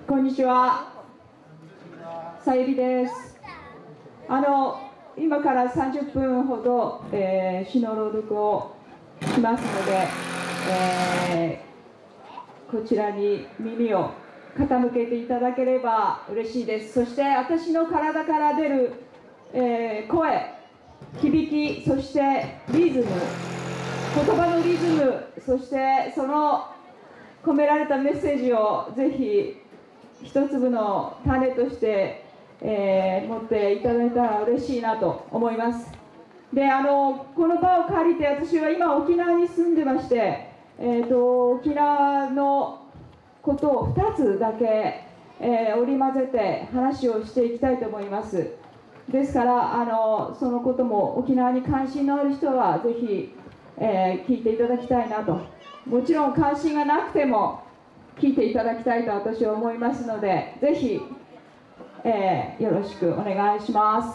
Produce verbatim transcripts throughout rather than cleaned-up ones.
こんにちは。さゆりです。あの今からさんじゅっぷんほど、えー、詩の朗読をしますので、えー、こちらに耳を傾けていただければ嬉しいです。そして私の体から出る、えー、声、響き、そしてリズム、言葉のリズム、そしてその込められたメッセージをぜひ一粒の種として、えー、持っていただいたら嬉しいなと思います。で、あのこの場を借りて、私は今沖縄に住んでまして、えー、と沖縄のことをふたつだけ、えー、織り交ぜて話をしていきたいと思います。ですからあのそのことも沖縄に関心のある人はぜひ、えー、聞いていただきたいなと。もちろん関心がなくても聞いていただきたいと私は思いますので、ぜひ、えー、よろしくお願いします。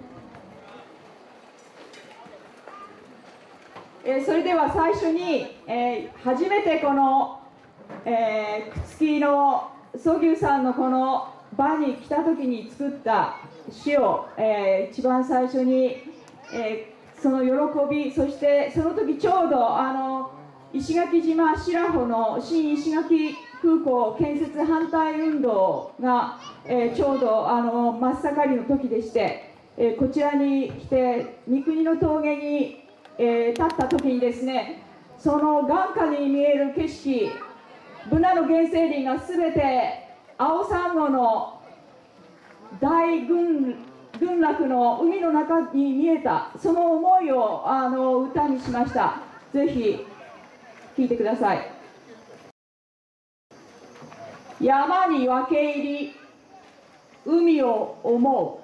えー、それでは最初に、えー、初めてこの、えー、朽木の曽牛さんのこの場に来た時に作った詩を、えー、一番最初に、えー、その喜び、そしてその時ちょうどあの石垣島白穂の新石垣空港建設反対運動が、えー、ちょうどあの真っ盛りの時でして、えー、こちらに来て三国の峠に、えー、立った時にですね、その眼下に見える景色、ブナの原生林が全て青サンゴの大群群落の海の中に見えた、その思いをあの歌にしました。ぜひ聞いてください。山に分け入り海を思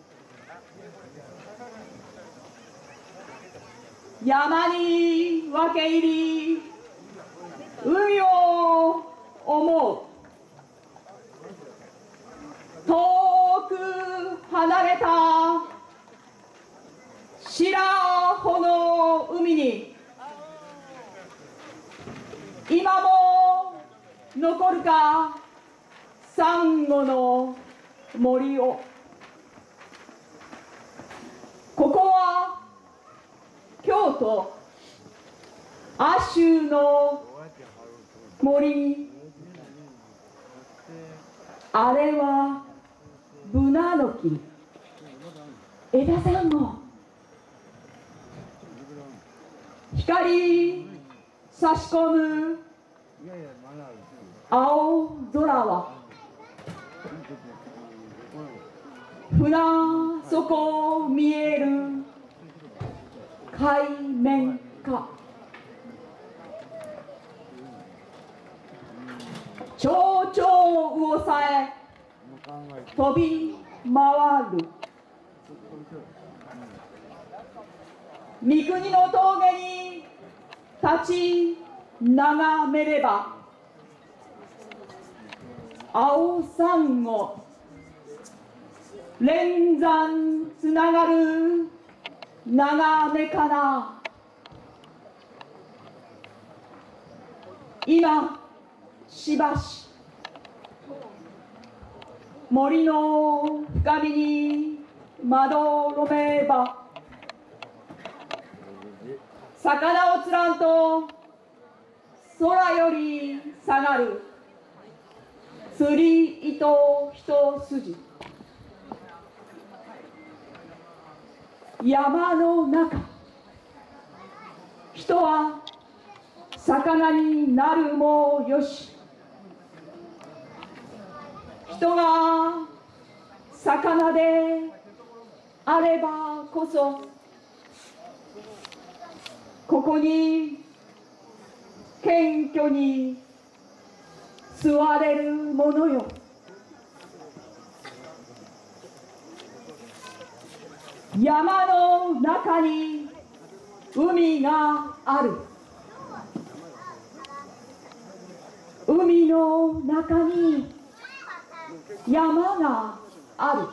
う、山に分け入り海を思う、遠く離れた白穂の海に今も残るかサンゴの森を。ここは京都亜州の森、あれはブナの木、枝サンゴ、光差し込む青空は船底見える海面か。蝶々魚さえ飛び回る三国の峠に立ち眺めれば青サンゴ連山つながる眺めかな。今しばし森の深みにまどろめば魚を釣らんと空より下がる釣り糸一筋、山の中人は魚になるもよし、人が魚であればこそここに謙虚に座れるものよ。山の中に海がある、海の中に山がある。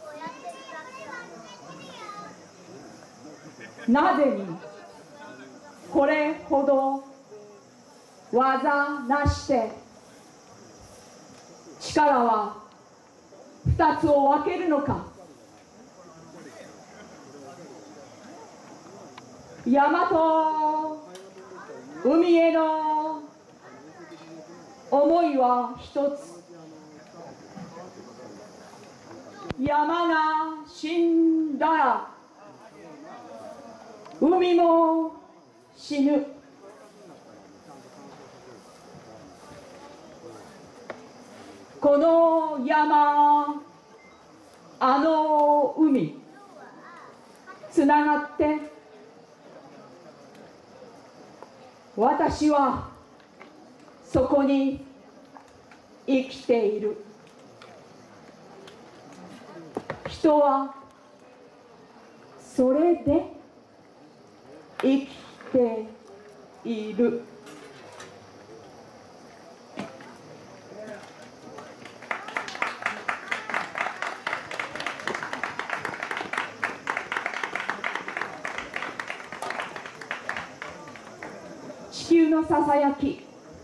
なぜにこれほど技なして力は二つを分けるのか。山と海への思いは一つ。山が死んだら海も死ぬ。この山、あの海、つながって私はそこに生きている。人はそれで生きている。地球のささやき、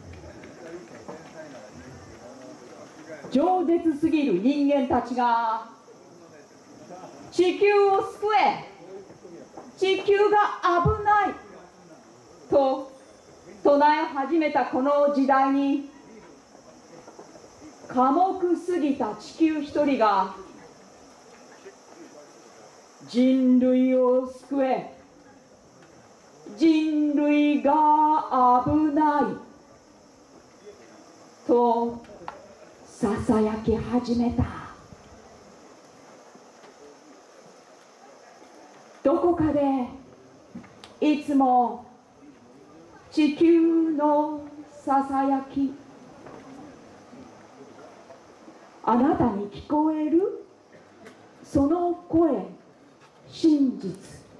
饒舌すぎる人間たちが地球を救え、地球が危ないと唱え始めたこの時代に、寡黙すぎた地球一人が人類を救え、人類が危ないとささやき始めた。どこかでいつも地球のささやき、あなたに聞こえるその声、真実。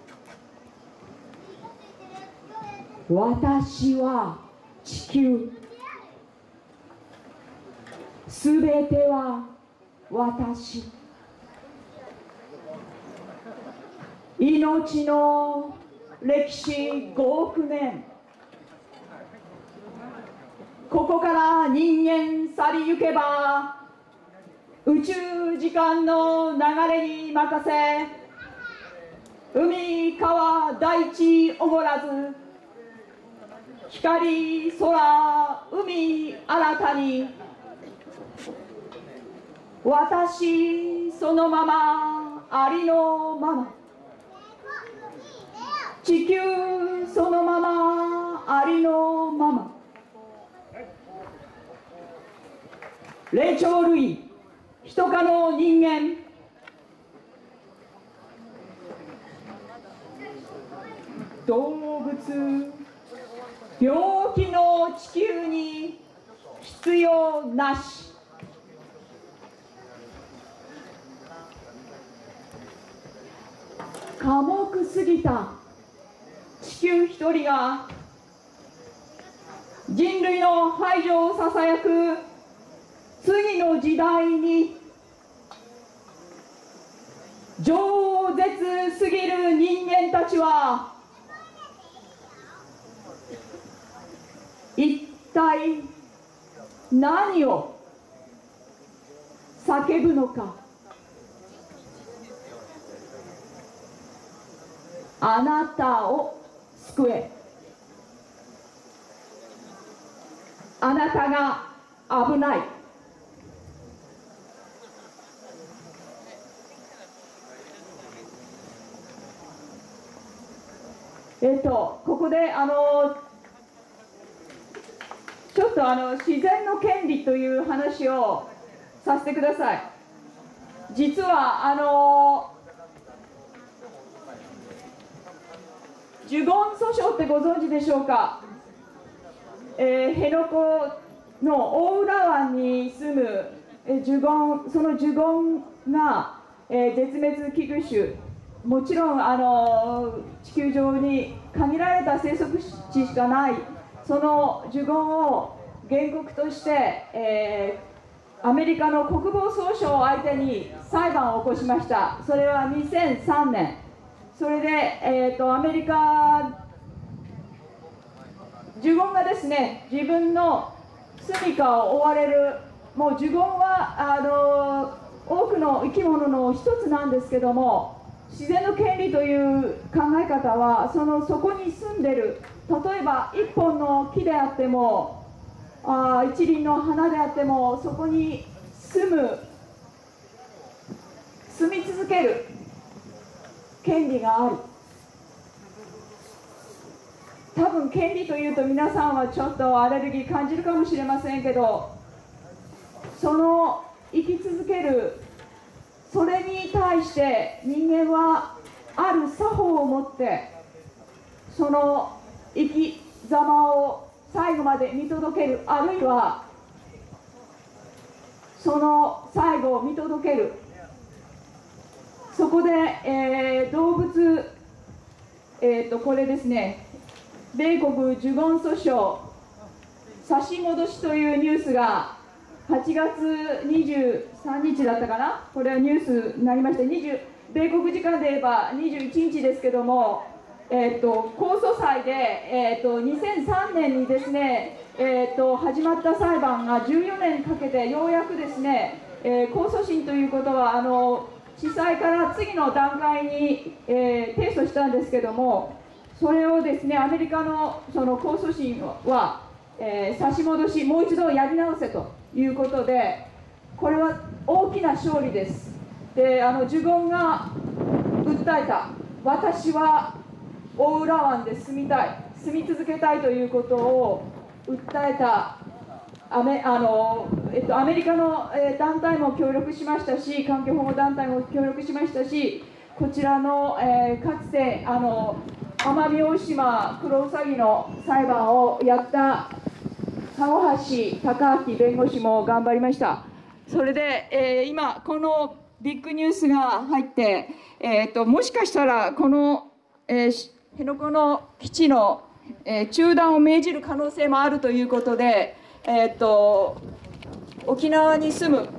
私は地球、すべては私。命の歴史ごおくねん、ここから人間去りゆけば宇宙時間の流れに任せ、海川大地おごらず、光空海新たに、私そのままありのまま、地球そのままありのまま、霊長類人科の人間、動物病気の地球に必要なし。寡黙すぎた地球一人が人類の排除をささやく次の時代に、饒舌すぎる人間たちは一体何を叫ぶのか。あなたを救え、あなたが危ない。えっとここであのちょっとあの自然の権利という話をさせてください。実はあのジュゴン訴訟ってご存知でしょうか。えー、辺野古の大浦湾に住む、えー、ジュゴン、そのジュゴンが、えー、絶滅危惧種、もちろんあの地球上に限られた生息地しかないそのジュゴンを原告として、えー、アメリカの国防総省を相手に裁判を起こしました。それはにせんさんねん。それで、えーと、アメリカジュゴンがですね、自分の住処を追われるもうジュゴンはあの多くの生き物の一つなんですけども、自然の権利という考え方はそのそこに住んでる、例えば一本の木であってもあ一輪の花であっても、そこに住む住み続ける権利がある。多分権利というと皆さんはちょっとアレルギー感じるかもしれませんけど、その生き続ける、それに対して人間はある作法を持ってその生き様を最後まで見届ける、あるいはその最後を見届ける。そこで、えー、動物、えー、とこれですね、米国ジュゴン訴訟差し戻しというニュースがはちがつにじゅうさんにちだったかな、これはニュースになりまして、にじゅう米国時間で言えばにじゅういちにちですけども、えー、と控訴裁で、えー、とにせんさんねんにですね、えー、と始まった裁判がじゅうよねんかけてようやくですね、えー、控訴審ということはあの地裁から次の段階に、えー、提訴したんですけども、それをですねアメリカのその控訴審は、えー、差し戻し、もう一度やり直せということで、これは大きな勝利です。で、あのジュゴンが訴えた、私は大浦湾で住みたい、住み続けたいということを訴えたアメ、あのえっと、アメリカの、えー、団体も協力しましたし、環境保護団体も協力しましたし、こちらの、えー、かつてあの奄美大島クロウサギの裁判をやった籠橋孝明弁護士も頑張りました。それで、えー、今このビッグニュースが入って、えー、ともしかしたらこの、えー、辺野古の基地の、えー、中断を命じる可能性もあるということで、えー、と沖縄に住む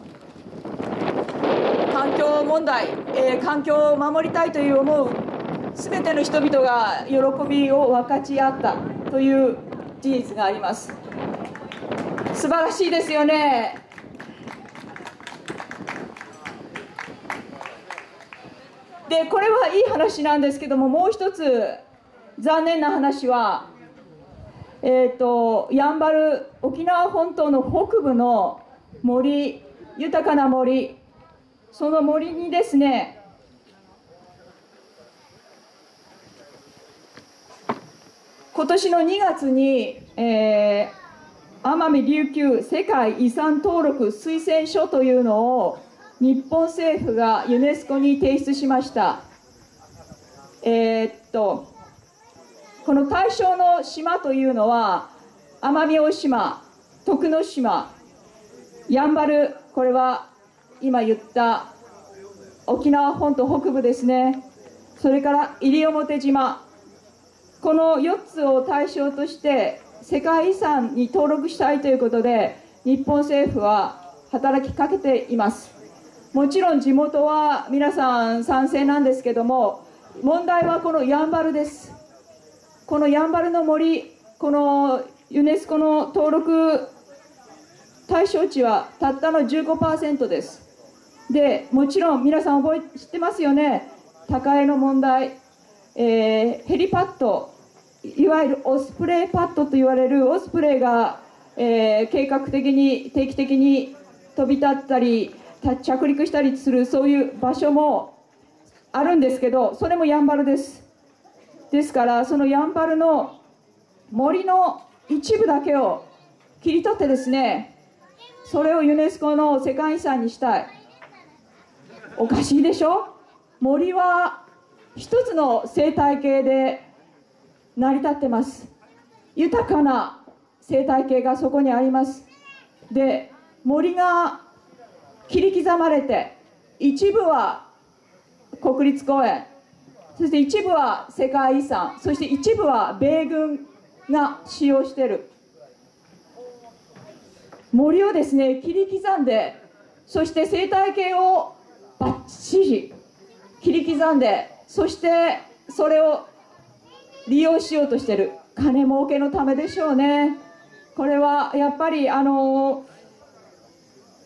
環境問題、えー、環境を守りたいという思うすべての人々が喜びを分かち合ったという事実があります。素晴らしいですよね。で、これはいい話なんですけども、もう一つ残念な話は、えーと、やんばる沖縄本島の北部の森、豊かな森、その森にですね、今年のにがつに、えー、奄美琉球世界遺産登録推薦書というのを日本政府がユネスコに提出しました。えー、っとこの対象の島というのは奄美大島、徳之島、やんばる、これは今言った沖縄本島北部ですね、それから西表島、このよっつを対象として世界遺産に登録したいということで日本政府は働きかけています。もちろん地元は皆さん賛成なんですけども、問題はこのやんばるです。このやんばるの森、このユネスコの登録対象地はたったの じゅうごパーセント です。で、もちろん皆さん覚え知ってますよね、高江の問題、えー、ヘリパッド、いわゆるオスプレイパッドと言われるオスプレイが、えー、計画的に定期的に飛び立ったり着陸したりする、そういう場所もあるんですけど、それもやんばるです。ですからそのやんばるの森の一部だけを切り取ってですね、それをユネスコの世界遺産にしたい。おかしいでしょ。森は一つの生態系で成り立ってます。豊かな生態系がそこにあります。で、森が切り刻まれて、一部は国立公園、そして一部は世界遺産、そして一部は米軍が使用している森をですね切り刻んで、そして生態系をバッチリ切り刻んで、そしてそれを利用しようとしている、金儲けのためでしょうね。これはやっぱりあの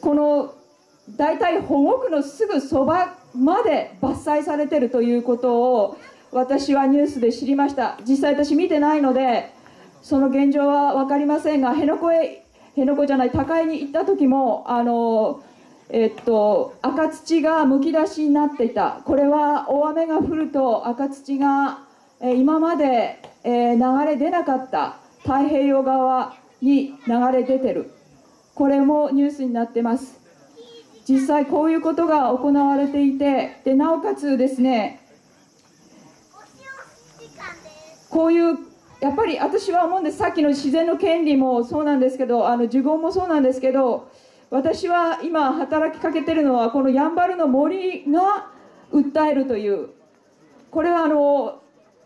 この大体保護区のすぐそばまで伐採されているということを私はニュースで知りました。実際私見てないのでその現状は分かりませんが、辺野古へ辺野古じゃない高井に行った時もあの、えっと、赤土がむき出しになっていた。これは大雨が降ると赤土が、えー、今まで、えー、流れ出なかった太平洋側に流れ出てる。これもニュースになってます。実際こういうことが行われていて、でなおかつですね、こういうやっぱり私は思うんです。さっきの自然の権利もそうなんですけど、あの呪言もそうなんですけど、私は今働きかけてるのはこのやんばるの森が訴えるという、これはあの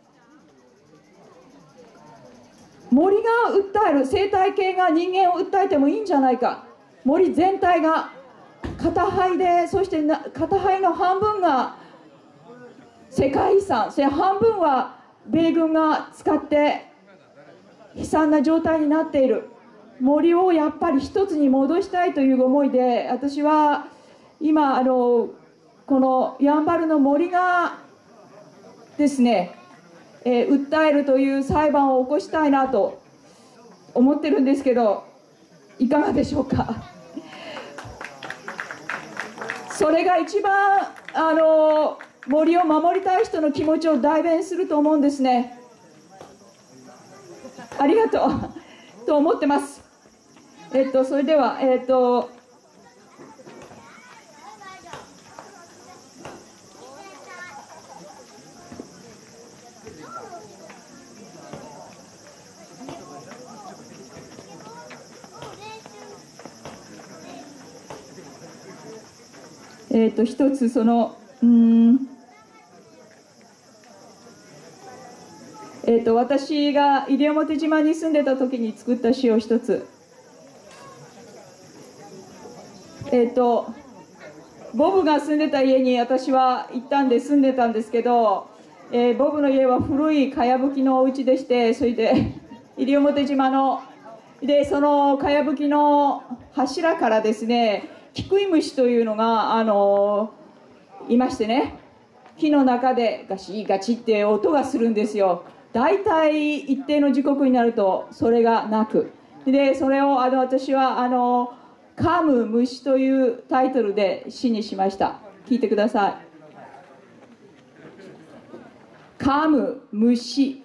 森が訴える、生態系が人間を訴えてもいいんじゃないか。森全体が片肺で、そしてな片肺の半分が世界遺産、それ半分は米軍が使って悲惨な状態になっている。森をやっぱり一つに戻したいという思いで、私は今あのこのやんばるの森がですね、えー、訴えるという裁判を起こしたいなと思ってるんですけど、いかがでしょうか。それが一番あの森を守りたい人の気持ちを代弁すると思うんですね。ありがとうと思ってます。えっとそれではえっとえっと一つそのうんえっと私が西表島に住んでた時に作った詩を一つ。えっとボブが住んでた家に私は行ったんで住んでたんですけど、えー、ボブの家は古いかやぶきのお家でして、それで西表島のでそのかやぶきの柱からですね、キクイムシというのが、あのー、いましてね、木の中でガチガチって音がするんですよ。だいたい一定の時刻になるとそれがなく、でそれをあの私はあの噛む虫というタイトルで詩にしました。聞いてください。噛む虫。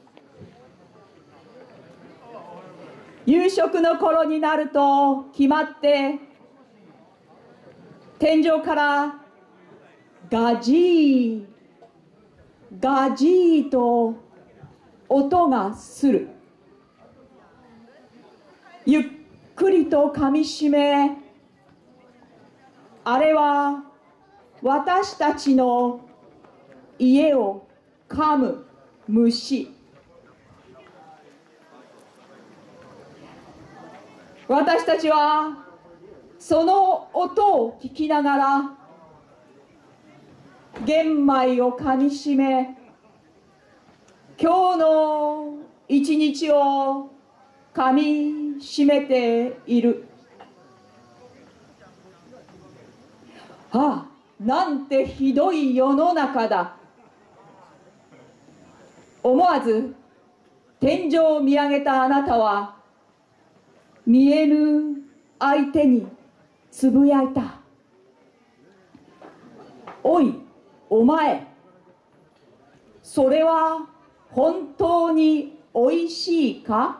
夕食の頃になると決まって天井からガジーガジーと音がする。ゆっくりと噛みしめ、あれは私たちの家を噛む虫。私たちはその音を聞きながら玄米を噛みしめ、今日の一日を噛みしめている。ああ、なんてひどい世の中だ。思わず天井を見上げたあなたは見えぬ相手につぶやいた。おい、お前、それは本当においしいか？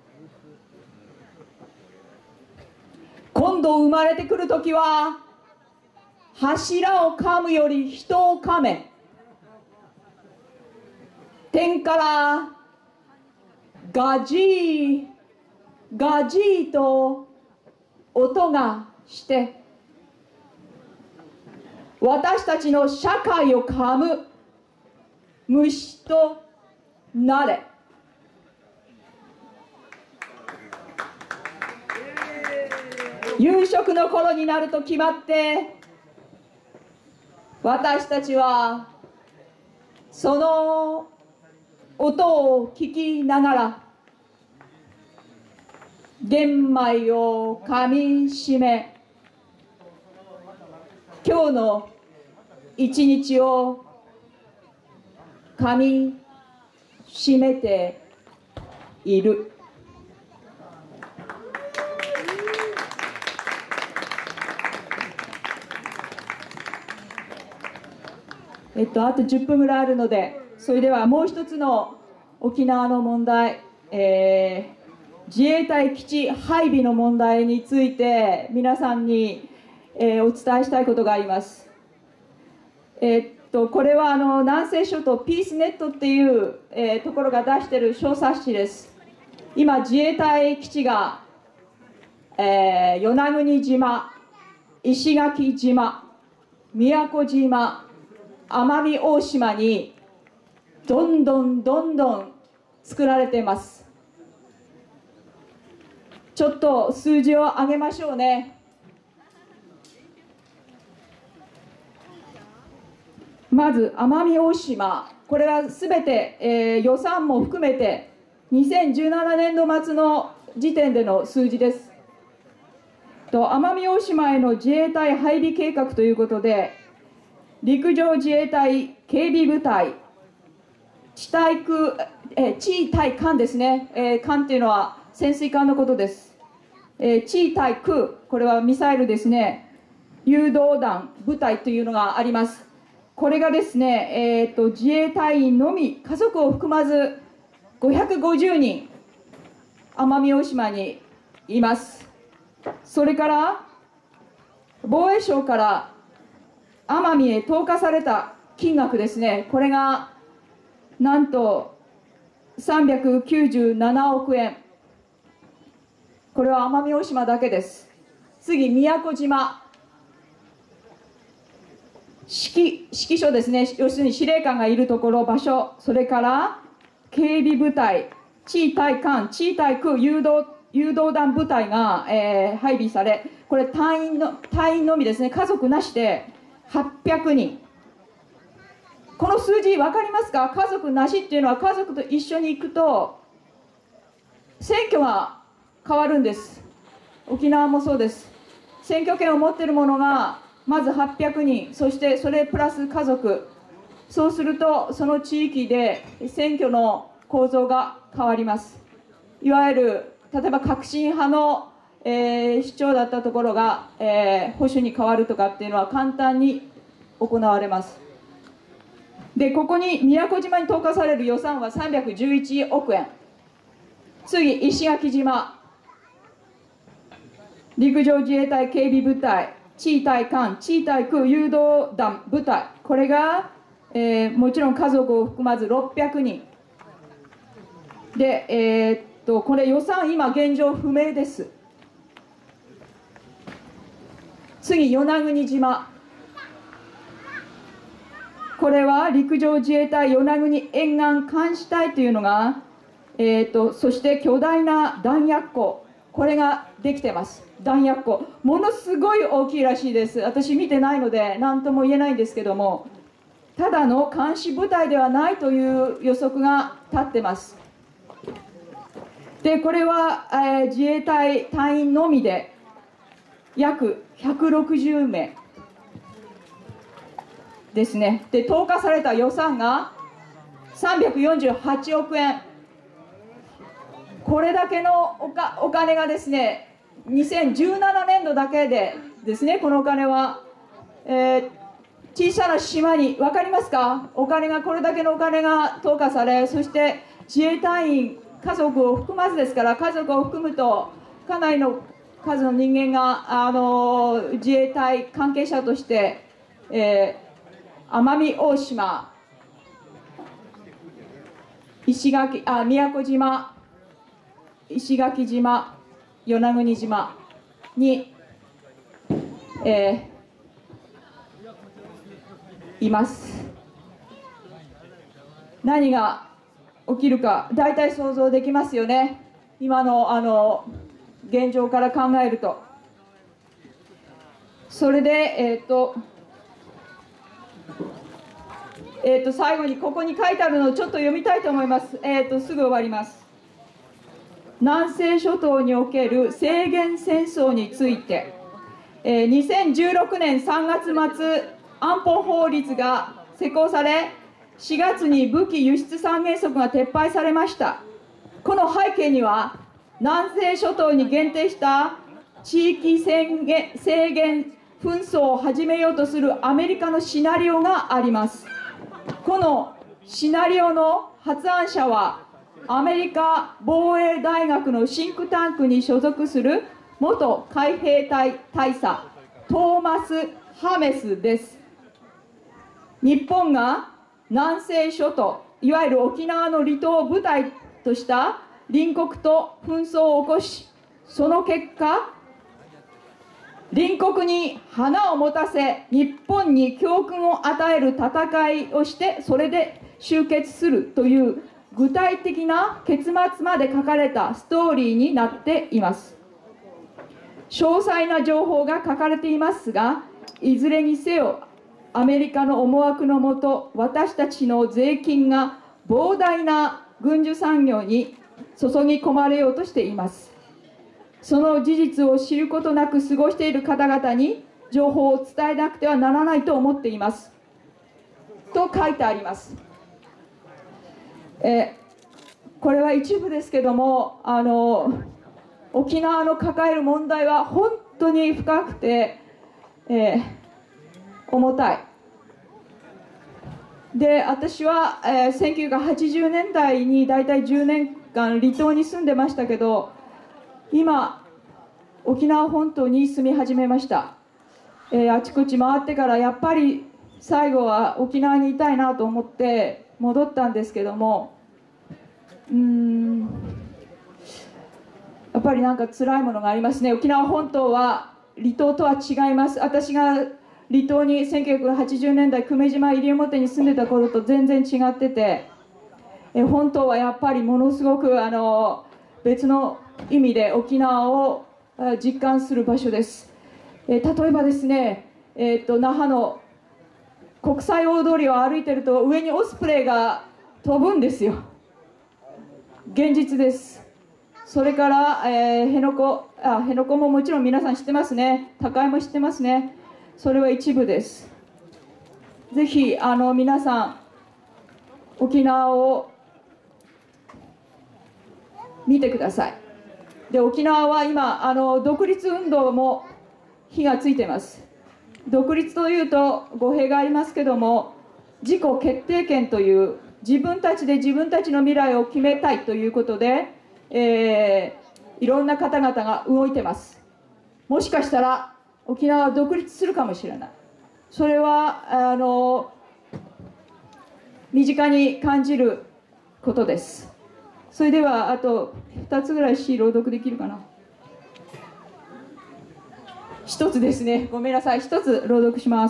今度生まれてくるときは柱を噛むより人を噛め。天からガジーガジーと音がして私たちの社会を噛む虫となれ。夕食の頃になると決まって私たちはその音を聞きながら玄米を噛みしめ、 今日の一日をかみしめている。えっと、あとじゅっぷんぐらいあるので、それではもう一つの沖縄の問題、えー、自衛隊基地配備の問題について皆さんに、えー、お伝えしたいことがあります。えー、っとこれはあの南西諸島ピースネットっていう、えー、ところが出している小冊子です。今自衛隊基地が、えー、与那国島、石垣島、宮古島、奄美大島にどんどんどんどん作られています。ちょっと数字を上げましょうね。まず奄美大島、これはすべて、えー、予算も含めてにせんじゅうななねんど末の時点での数字です。と奄美大島への自衛隊配備計画ということで、陸上自衛隊警備部隊、地対空、えー、地対艦ですね、えー、艦というのは潜水艦のことです。えー、地対空、これはミサイルですね、誘導弾部隊というのがあります。これがですね、えー、と自衛隊員のみ、家族を含まずごひゃくごじゅうにん、奄美大島にいます。それから防衛省から奄美へ投下された金額ですね、これがなんとさんびゃくきゅうじゅうななおくえん、これは奄美大島だけです。次、宮古島、指揮、指揮所ですね、要するに司令官がいるところ、場所、それから警備部隊、地対艦、地対空誘導、誘導弾部隊が、えー、配備され、これ隊員の、隊員のみですね、家族なしではっぴゃくにん。この数字分かりますか？家族なしっていうのは、家族と一緒に行くと選挙が変わるんです。沖縄もそうです。選挙権を持っている者がまずはっぴゃくにん、そしてそれプラス家族、そうするとその地域で選挙の構造が変わります。いわゆる例えば革新派のえー、市長だったところが、えー、保守に変わるとかっていうのは簡単に行われます。で、ここに宮古島に投下される予算はさんびゃくじゅういちおくえん。次、石垣島、陸上自衛隊警備部隊、地対艦、地対空誘導弾部隊、これが、えー、もちろん家族を含まずろっぴゃくにんで、えー、っとこれ予算今現状不明です。次、与那国島、これは陸上自衛隊与那国沿岸監視隊というのが、えー、とそして巨大な弾薬庫、これができてます。弾薬庫、ものすごい大きいらしいです。私見てないので何とも言えないんですけども、ただの監視部隊ではないという予測が立ってます。でこれは、えー、自衛隊隊員のみで約ひゃくろくじゅうめいですね。で投下された予算がさんびゃくよんじゅうはちおくえん、これだけのおかお金がですね、にせんじゅうななねんどだけでですね、このお金は、えー、小さな島に、分かりますか？お金が、これだけのお金が投下され、そして自衛隊員家族を含まずですから、家族を含むとかなりの数の人間があの自衛隊関係者として、えー、奄美大島、石垣あ宮古島、石垣島、与那国島に、えー、います。何が起きるか大体想像できますよね。今のあの現状から考えると。それで、えーとえー、と最後にここに書いてあるのをちょっと読みたいと思います。えー、とすぐ終わります。南西諸島における制限戦争についてえー、にせんじゅうろくねんさんがつ末安保法律が施行され、しがつに武器輸出三原則が撤廃されました。この背景には、南西諸島に限定した地域制限制限紛争を始めようとするアメリカのシナリオがあります。このシナリオの発案者は、アメリカ防衛大学のシンクタンクに所属する元海兵隊大佐トーマス・ハメスです。日本が南西諸島、いわゆる沖縄の離島を舞台とした隣国と紛争を起こし、その結果、隣国に花を持たせ、日本に教訓を与える戦いをして、それで終結するという具体的な結末まで書かれたストーリーになっています。詳細な情報が書かれていますが、いずれにせよアメリカの思惑のもと、私たちの税金が膨大な軍需産業に注ぎ込まれようとしています。その事実を知ることなく過ごしている方々に情報を伝えなくてはならないと思っていますと書いてあります。えこれは一部ですけども、あの沖縄の抱える問題は本当に深くて、えー、重たい。で、私は、えー、せんきゅうひゃくはちじゅうねんだいに大体じゅうねんかん離島に住んでましたけど、今沖縄本島に住み始めました。えー、あちこち回ってからやっぱり最後は沖縄にいたいなと思って戻ったんですけども、うーんやっぱりなんか辛いものがありますね。沖縄本島は離島とは違います。私が離島にせんきゅうひゃくはちじゅうねんだい久米島西表に住んでた頃と全然違ってて、え本島はやっぱりものすごくあの別の意味で沖縄を実感する場所です。え例えばですね、えー、と那覇の国際大通りを歩いてると上にオスプレイが飛ぶんですよ。現実です。それから、えー、辺野古あ辺野古ももちろん皆さん知ってますね。高井も知ってますね。それは一部です。ぜひあの皆さん沖縄を見てください。で、沖縄は今あの独立運動も火がついています。独立というと語弊がありますけども、自己決定権という自分たちで自分たちの未来を決めたいということで、えー、いろんな方々が動いてます。もしかしたら沖縄は独立するかもしれない。それはあの身近に感じることです。それではあとふたつぐらい詩朗読できるかな。ひとつですね、ごめんなさい、ひとつ朗読します。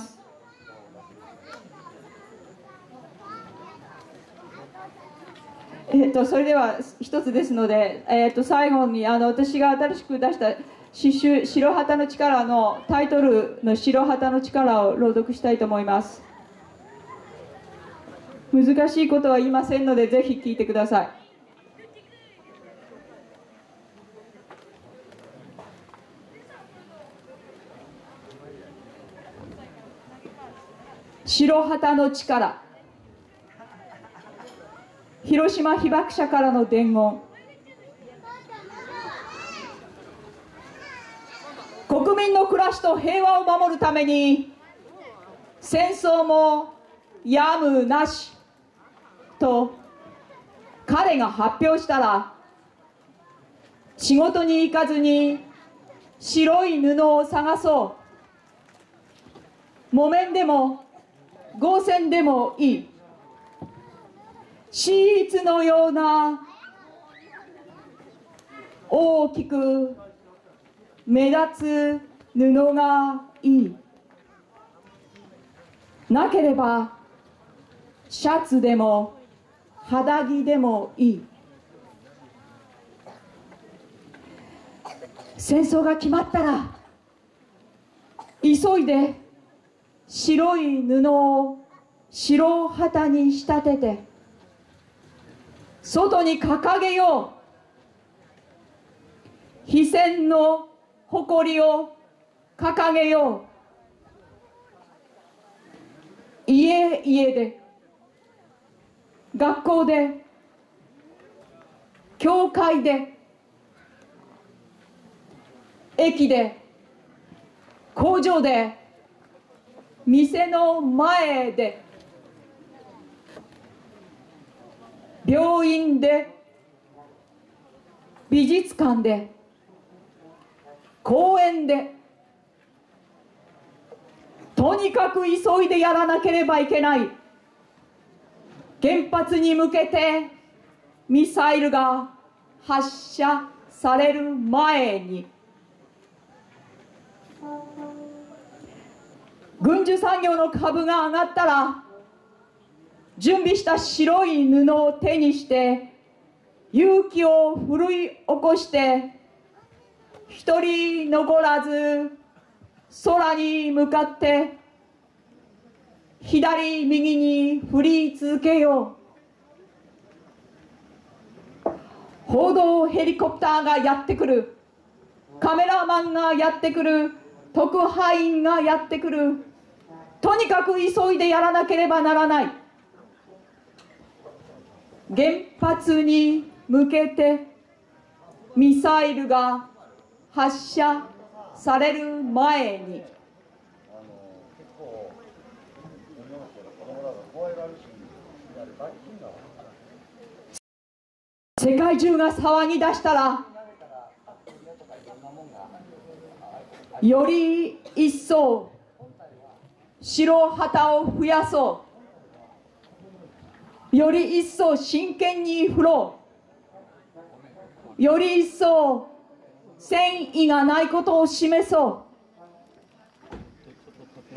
えー、とそれではひとつですので、えー、と最後にあの私が新しく出した詩集「白旗の力」のタイトルの「白旗の力」を朗読したいと思います。難しいことは言いませんのでぜひ聞いてください。白旗の力。広島被爆者からの伝言。国民の暮らしと平和を守るために戦争もやむなしと彼が発表したら、仕事に行かずに白い布を探そう。木綿でも合線でもいい。シーツのような大きく目立つ布がいい。なければシャツでも肌着でもいい。戦争が決まったら急いで白い布を白旗に仕立てて外に掲げよう。非戦の誇りを掲げよう。家々で、学校で、教会で、駅で、工場で、店の前で、病院で、美術館で、公園で、とにかく急いでやらなければいけない。原発に向けてミサイルが発射される前に、軍需産業の株が上がったら、準備した白い布を手にして勇気を奮い起こして、一人残らず空に向かって左右に振り続けよう。報道ヘリコプターがやってくる、カメラマンがやってくる、特派員がやってくる。とにかく急いでやらなければならない。原発に向けてミサイルが発射される前に、世界中が騒ぎ出したら、より一層白旗を増やそう。より一層真剣に振ろう。より一層戦意がないことを示そう。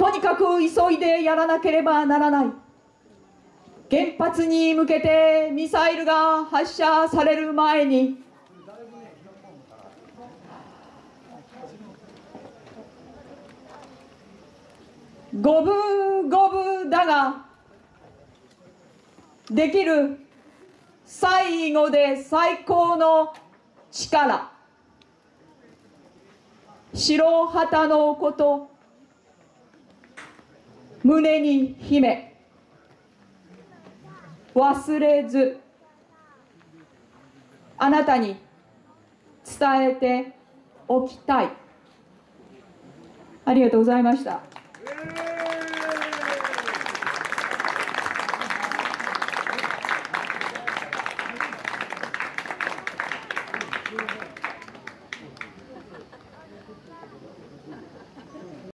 とにかく急いでやらなければならない。原発に向けてミサイルが発射される前に、五分五分だができる最後で最高の力、白旗のこと胸に秘め、忘れずあなたに伝えておきたい。ありがとうございました。